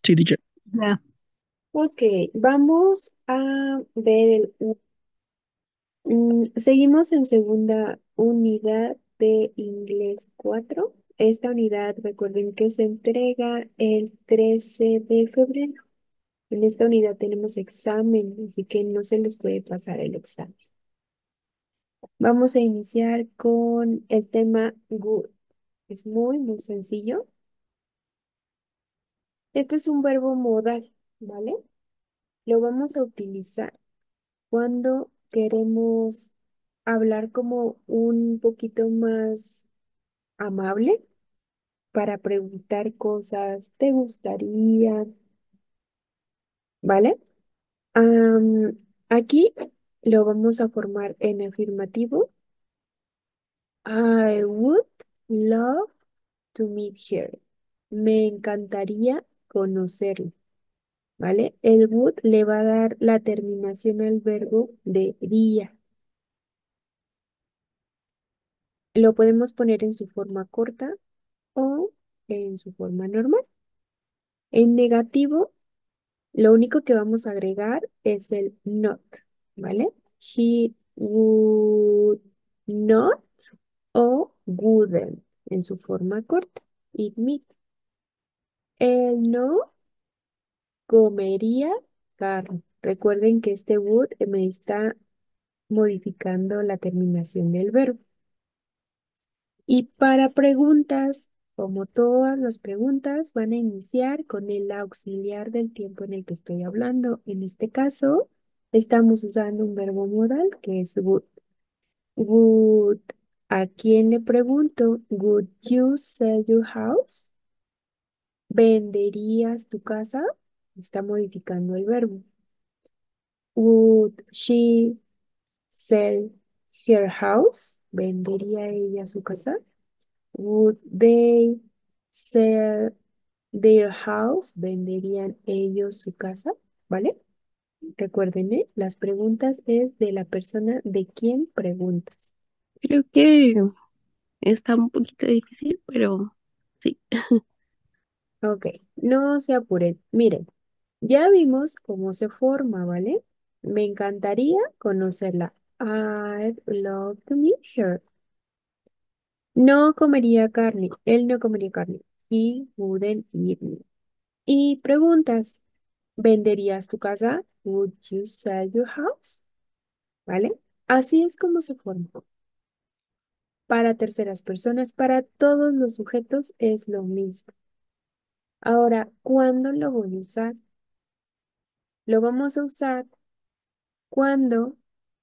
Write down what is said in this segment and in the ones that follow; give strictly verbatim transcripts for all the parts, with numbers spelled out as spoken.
Sí, teacher. Ya. Ok, vamos a ver el... u- mm, seguimos en segunda unidad de inglés cuatro. Esta unidad, recuerden que se entrega el trece de febrero. En esta unidad tenemos examen, así que no se les puede pasar el examen. Vamos a iniciar con el tema good. Es muy, muy sencillo. Este es un verbo modal, ¿vale? Lo vamos a utilizar cuando queremos hablar como un poquito más amable para preguntar cosas, ¿te gustaría? ¿Vale? Am, aquí lo vamos a formar en afirmativo. I would love to meet her. Me encantaría conocerla, ¿vale? El would le va a dar la terminación al verbo debería. Lo podemos poner en su forma corta o en su forma normal. En negativo, lo único que vamos a agregar es el not, ¿vale? He would not o wouldn't en su forma corta. It meet. Él no comería carne. Recuerden que este would me está modificando la terminación del verbo. Y para preguntas, como todas las preguntas, van a iniciar con el auxiliar del tiempo en el que estoy hablando. En este caso, estamos usando un verbo modal que es would. Would, ¿a quién le pregunto? Would you sell your house? ¿Venderías tu casa? Está modificando el verbo. Would she sell her house? ¿Vendería ella su casa? Would they sell their house? ¿Venderían ellos su casa? ¿Vale? Recuerden, ¿eh? Las preguntas es de la persona de quien preguntas. Creo que está un poquito difícil, pero sí. Ok, no se apuren. Miren, ya vimos cómo se forma, ¿vale? Me encantaría conocerla. I'd love to meet her. No comería carne. Él no comería carne. He wouldn't eat meat. Y preguntas. ¿Venderías tu casa? Would you sell your house? ¿Vale? Así es como se forma. Para terceras personas, para todos los sujetos es lo mismo. Ahora, ¿cuándo lo voy a usar? Lo vamos a usar cuando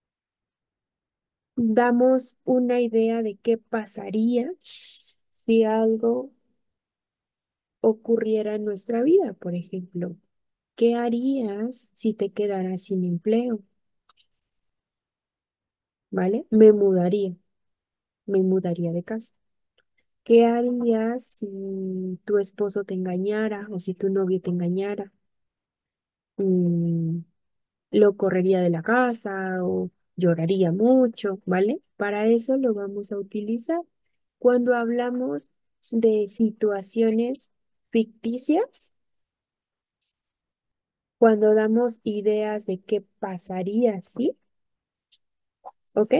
damos una idea de qué pasaría si algo ocurriera en nuestra vida. Por ejemplo, ¿qué harías si te quedaras sin empleo? ¿Vale? Me mudaría, me mudaría de casa. ¿Qué harías si tu esposo te engañara o si tu novio te engañara? Mm, lo correría de la casa o lloraría mucho, ¿vale? Para eso lo vamos a utilizar cuando hablamos de situaciones ficticias, cuando damos ideas de qué pasaría, ¿sí? ¿Ok?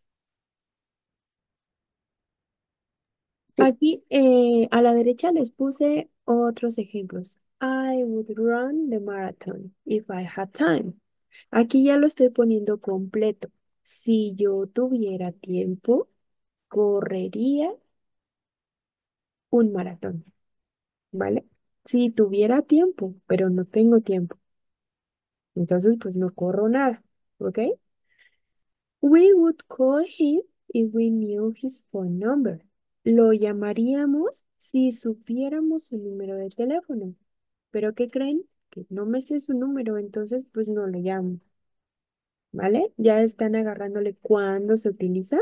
Sí. Aquí eh, a la derecha les puse otros ejemplos. I would run the marathon if I had time. Aquí ya lo estoy poniendo completo. Si yo tuviera tiempo, correría un maratón, ¿vale? Si tuviera tiempo, pero no tengo tiempo. Entonces, pues no corro nada, ¿ok? We would call him if we knew his phone number. Lo llamaríamos si supiéramos su número de teléfono. ¿Pero qué creen? Que no me sé su número, entonces pues no lo llamo, ¿vale? Ya están agarrándole cuándo se utiliza.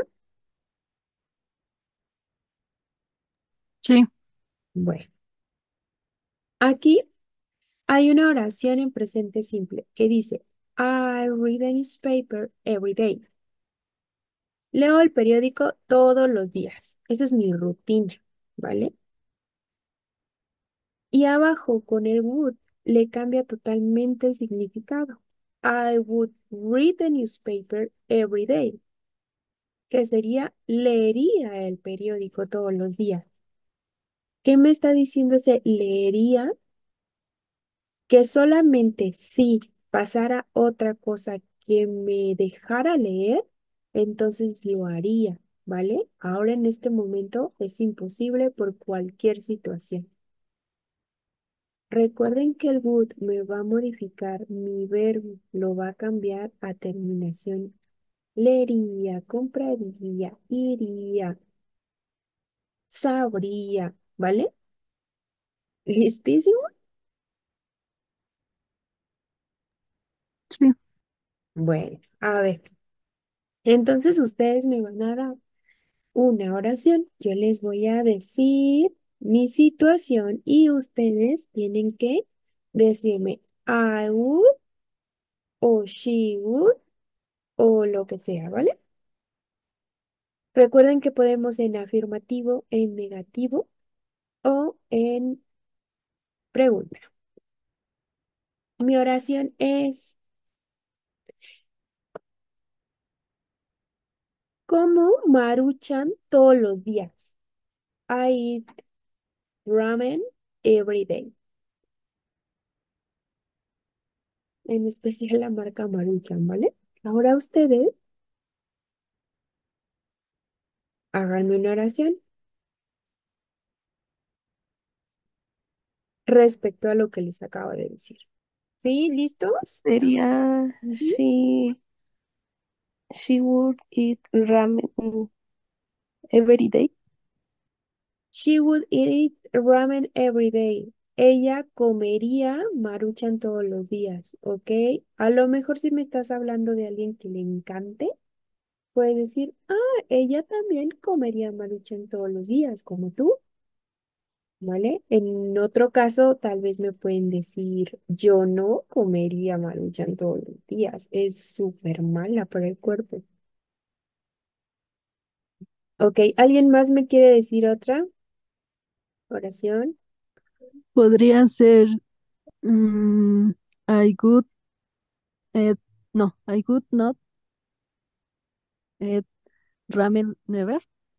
Sí. Bueno, Aquí hay una oración en presente simple que dice, I read the newspaper every day. Leo el periódico todos los días. Esa es mi rutina, ¿vale? Y abajo con el would le cambia totalmente el significado. I would read the newspaper every day, que sería leería el periódico todos los días. ¿Qué me está diciendo ese leería? Que solamente si pasara otra cosa que me dejara leer, entonces lo haría, ¿vale? Ahora en este momento es imposible por cualquier situación. Recuerden que el would me va a modificar mi verbo, lo va a cambiar a terminación. Leería, compraría, iría, sabría, ¿vale? ¿Listísimo? Sí, Bueno, a ver, entonces ustedes me van a dar una oración. Yo les voy a decir mi situación y ustedes tienen que decirme I would o she would o lo que sea, ¿vale? Recuerden que podemos en afirmativo, en negativo o en pregunta. Mi oración es, como Maruchan todos los días. I eat ramen every day. En especial la marca Maruchan, ¿vale? Ahora ustedes hagan una oración respecto a lo que les acabo de decir. ¿Sí? ¿Listos? sería Ujú. she, she would eat ramen mm, every day. She would eat ramen every day. Ella comería Maruchan todos los días, ¿ok? A lo mejor si me estás hablando de alguien que le encante, puedes decir, ah, ella también comería Maruchan todos los días, como tú, ¿vale? En otro caso, tal vez me pueden decir, yo no comería Maruchan todos los días, es súper mala para el cuerpo. Ok, ¿alguien más me quiere decir otra oración? Podría ser mm, I would eat, no, I would not eat ramen never.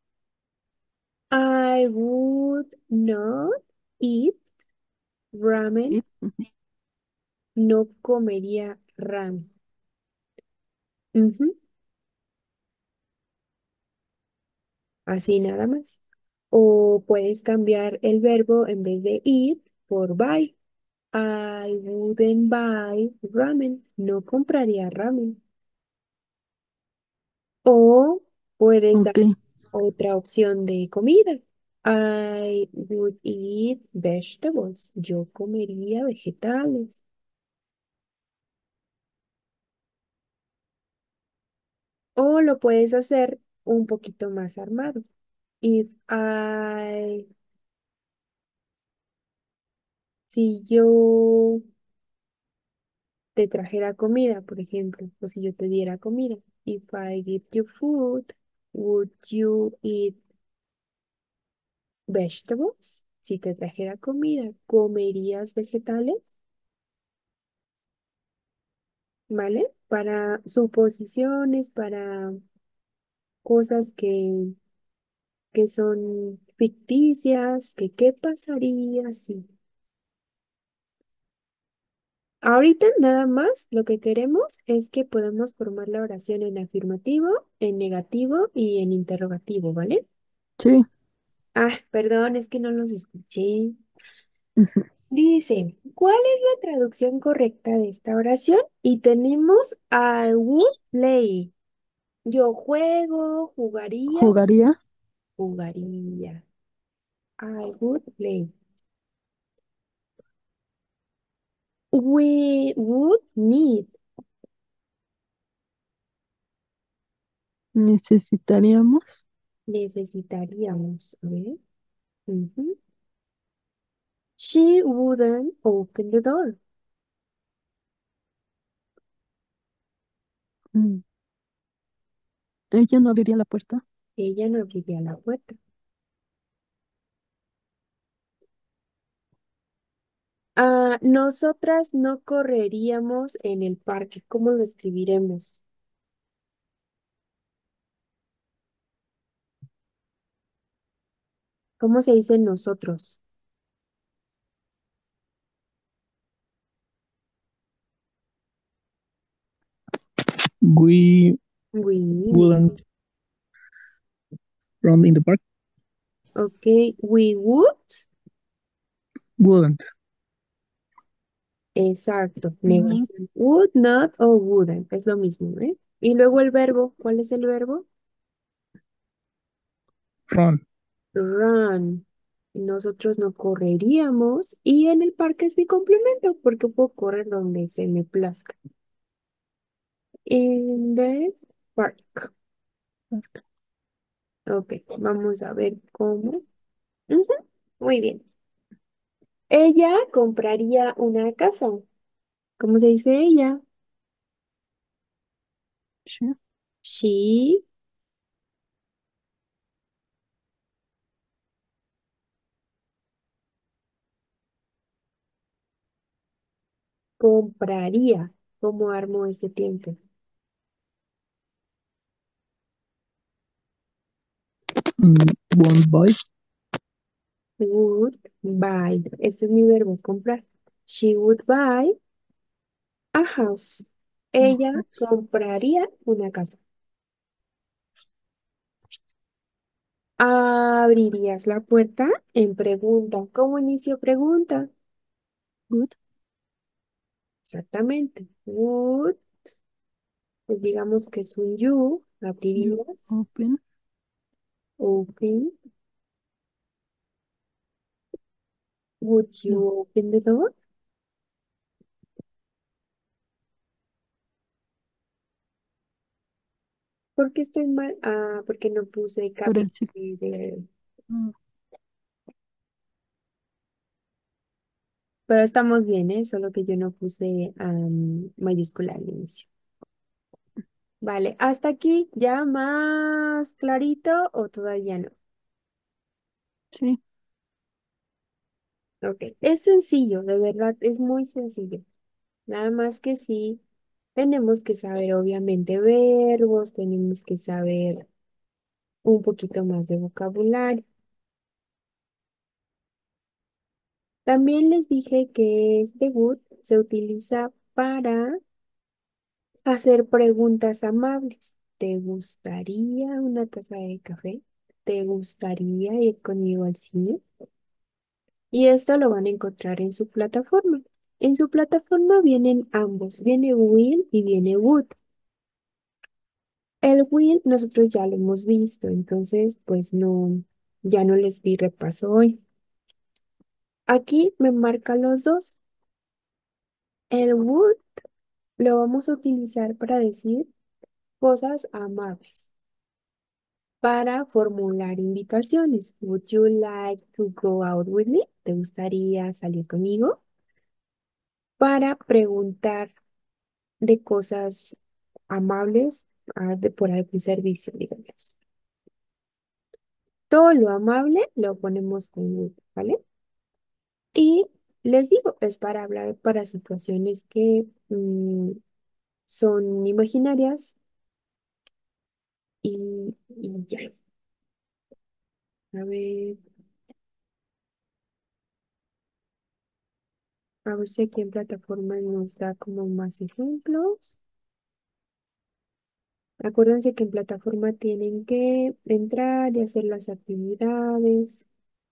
I would not eat ramen, Eat, ujú. no comería ramen. Ujú, así nada más. O puedes cambiar el verbo en vez de eat por buy. I wouldn't buy ramen. No compraría ramen. O puedes dar Ok, otra opción de comida. I would eat vegetables. Yo comería vegetales. O lo puedes hacer un poquito más armado. If I, si yo te trajera comida, por ejemplo, o si yo te diera comida. If I give you food, would you eat vegetables? Si te trajera comida, ¿comerías vegetales? ¿Vale? Para suposiciones, para cosas que, que son ficticias, que qué pasaría si. Ahorita nada más lo que queremos es que podamos formar la oración en afirmativo, en negativo y en interrogativo, ¿vale? sí. Ah, perdón, es que no los escuché. Ujú. Dice, ¿cuál es la traducción correcta de esta oración? Y tenemos I would play. Yo juego, jugaría, Jugaría, jugaría. I would play. We would need. necesitaríamos. Necesitaríamos. A ver. Ujú. She wouldn't open the door. mm, Ella no abriría la puerta. Ella no abriría la puerta. Ah, nosotras no correríamos en el parque. ¿Cómo lo escribiremos? ¿Cómo se dice nosotros? We We. wouldn't run in the park. Ok, we would. Wouldn't. Exacto, Ujú. negación. Would not o wouldn't, es lo mismo, ¿eh? Y luego el verbo, ¿cuál es el verbo? Run. Run. Nosotros no correríamos y en el parque es mi complemento porque puedo correr donde se me plazca. In the park. Ok, vamos a ver cómo. Ujú, muy bien. Ella compraría una casa. ¿Cómo se dice ella? Sure. She compraría. ¿Cómo armo ese tiempo? Mm, won't buy. Would buy. Ese es mi verbo, comprar. She would buy a house. Ella House. compraría una casa. ¿Abrirías la puerta? En pregunta. ¿Cómo inicio pregunta? Good. Exactamente. Would, pues digamos que es un you. You ¿Abrirías? open. Open. Would No. you open the door? ¿Por qué estoy mal? Ah, porque no puse Por capital. el sig- de- mm, Pero estamos bien, ¿eh? Solo que yo no puse am, mayúscula al inicio. Vale, ¿hasta aquí ya más clarito o todavía no? sí. Ok, es sencillo, de verdad, es muy sencillo. Nada más que sí, tenemos que saber obviamente verbos, tenemos que saber un poquito más de vocabulario. También les dije que este would se utiliza para hacer preguntas amables. ¿Te gustaría una taza de café? ¿Te gustaría ir conmigo al cine? Y esto lo van a encontrar en su plataforma. En su plataforma vienen ambos, viene will y viene would. El will nosotros ya lo hemos visto, entonces pues no, ya no les di repaso hoy. Aquí me marca los dos. El would lo vamos a utilizar para decir cosas amables, para formular invitaciones. Would you like to go out with me? ¿Te gustaría salir conmigo? Para preguntar de cosas amables, ah, de por algún servicio, digamos. Todo lo amable lo ponemos con would, ¿vale? Y les digo, es para hablar para situaciones que mm, son imaginarias y, y ya. A ver, a ver si aquí en plataforma nos da como más ejemplos. Acuérdense que en plataforma tienen que entrar y hacer las actividades.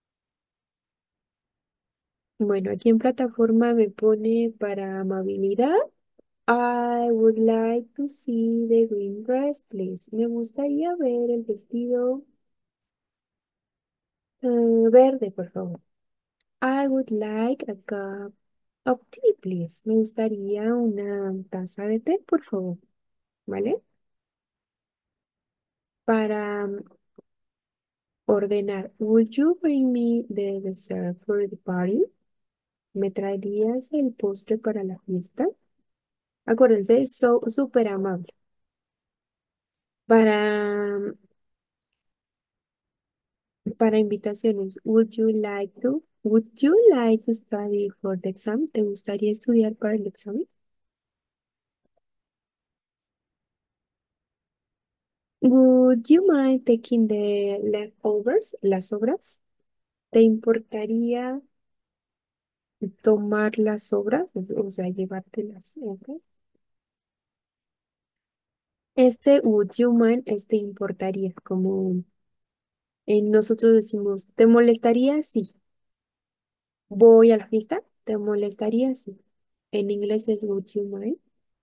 Bueno, aquí en plataforma me pone para amabilidad. I would like to see the green dress, please. Me gustaría ver el vestido eh, verde, por favor. I would like a cup of tea, please. Me gustaría una taza de té, por favor. ¿Vale? Para mm, ordenar, would you bring me the dessert for the party? ¿Me traerías el postre para la fiesta? Acuérdense, es so, súper amable. Para, para invitaciones, would you like to? Would you like to study for the exam? ¿Te gustaría estudiar para el examen? Would you mind taking the leftovers, las sobras? ¿Te importaría tomar las sobras? O o sea, llevarte las sobras. Este would you mind, este importaría, como en nosotros decimos, ¿te molestaría? Sí. Voy a la fiesta, ¿te molestaría? Sí. En inglés es would you mind.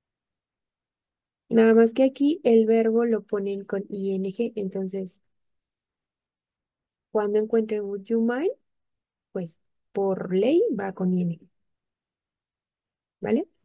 Nada más que aquí el verbo lo ponen con ing, entonces cuando encuentren would you mind, pues por ley va con ing, ¿vale?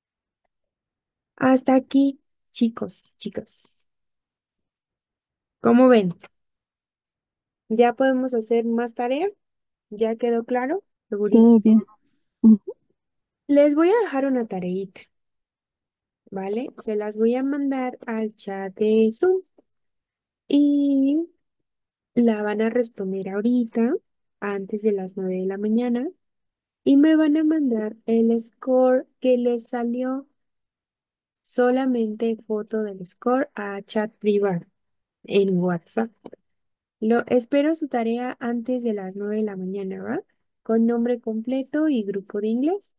Hasta aquí, chicos, chicas. ¿Cómo ven? ¿Ya podemos hacer más tarea? ¿Ya quedó claro? Todo Segurísimo. bien. Ujú. Les voy a dejar una tareita, ¿vale? Se las voy a mandar al chat de Zoom y la van a responder ahorita, antes de las nueve de la mañana, y me van a mandar el score que les salió, solamente foto del score a chat privado en WhatsApp. Lo espero su tarea antes de las nueve de la mañana, ¿va? Con nombre completo y grupo de inglés.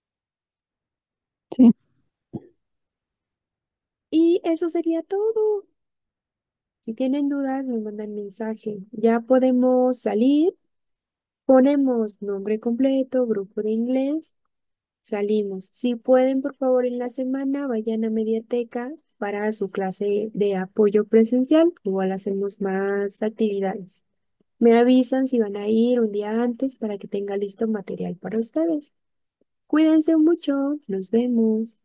Sí. Y eso sería todo. Si tienen dudas, me mandan mensaje. Ya podemos salir, ponemos nombre completo, grupo de inglés, salimos. Si pueden, por favor, en la semana vayan a Mediateca para su clase de apoyo presencial. Igual hacemos más actividades. Me avisan si van a ir un día antes para que tenga listo material para ustedes. Cuídense mucho, nos vemos.